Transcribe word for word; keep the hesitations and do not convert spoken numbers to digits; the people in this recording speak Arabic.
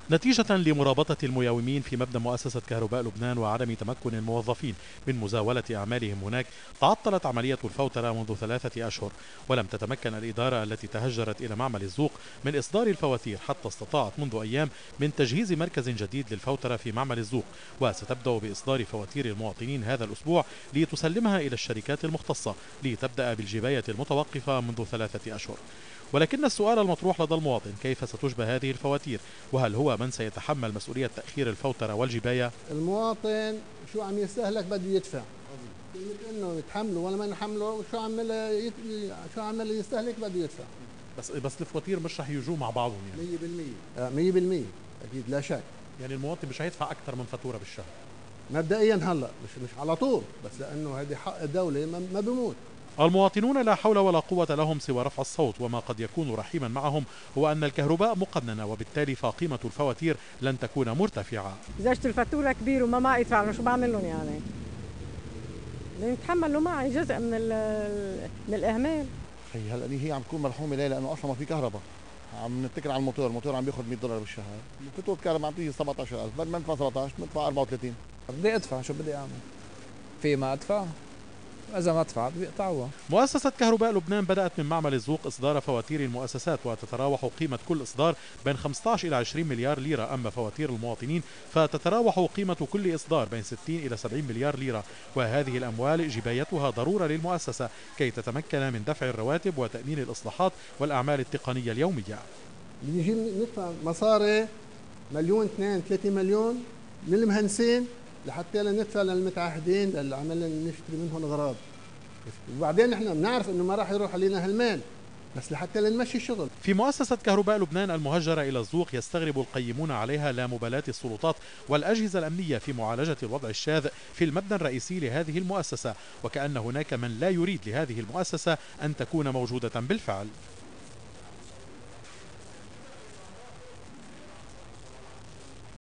نتيجة لمرابطة المياومين في مبنى مؤسسة كهرباء لبنان وعدم تمكن الموظفين من مزاولة أعمالهم هناك، تعطلت عملية الفوترة منذ ثلاثة أشهر، ولم تتمكن الإدارة التي تهجرت إلى معمل الزوق من إصدار الفواتير حتى استطاعت منذ أيام من تجهيز مركز جديد للفوترة في معمل الزوق، وستبدأ بإصدار فواتير المواطنين هذا الأسبوع لتسلمها إلى الشركات المختصة لتبدأ بالجباية المتوقفة منذ ثلاثة أشهر. ولكن السؤال المطروح لدى المواطن: كيف ستشبى هذه الفواتير؟ وهل هو من سيتحمل مسؤولية تأخير الفوترة والجباية؟ المواطن شو عم يستهلك بده يدفع، انه يتحمله ولا ما نحمله، شو عمل يت... شو عمل يستهلك بده يدفع. بس بس الفواتير مش رح يجوا مع بعضهم يعني مية بالمية آه مية بالمية اكيد لا شك. يعني المواطن مش هيدفع أكثر من فاتورة بالشهر مبدئيا هلا، مش مش على طول، بس لانه هذه حق الدولة ما, ما بموت. المواطنون لا حول ولا قوة لهم سوى رفع الصوت، وما قد يكون رحيما معهم هو أن الكهرباء مقننة، وبالتالي فقيمة الفواتير لن تكون مرتفعة. إذا اجت الفاتورة كبير وما ما يدفع شو بعمل لهم يعني؟ يتحملوا معي جزء من من الإهمال. هي هلا هي عم تكون مرحومة ليه؟ لأنه أصلا ما في كهرباء. عم نتكل على الموتور، الموتور عم بياخذ مية دولار بالشهر، فاتورة الكهرباء عم تيجي سبعطعش ألف، بدل ما ندفع سبعطعش ندفع أربعة وثلاثين. بدي ادفع، شو بدي اعمل؟ في ما ادفع؟ اذا ما دفعت بيقطعوها. مؤسسة كهرباء لبنان بدأت من معمل الزوق إصدار فواتير المؤسسات، وتتراوح قيمة كل إصدار بين خمسة عشر إلى عشرين مليار ليرة. أما فواتير المواطنين فتتراوح قيمة كل إصدار بين ستين إلى سبعين مليار ليرة، وهذه الأموال جبايتها ضرورة للمؤسسة كي تتمكن من دفع الرواتب وتأمين الإصلاحات والأعمال التقنية اليومية. بنجي ندفع مصاري مليون اثنين ثلاثة مليون من المهندسين لحتى ندفع للمتعهدين اللي عملنا نشتري منهم اغراض، وبعدين احنا بنعرف انه ما راح يروح علينا هالمال، بس لحتى نمشي الشغل. في مؤسسة كهرباء لبنان المهجرة إلى الزوق يستغرب القيمون عليها لا مبالاة السلطات والأجهزة الأمنية في معالجة الوضع الشاذ في المبنى الرئيسي لهذه المؤسسة، وكأن هناك من لا يريد لهذه المؤسسة أن تكون موجودة بالفعل.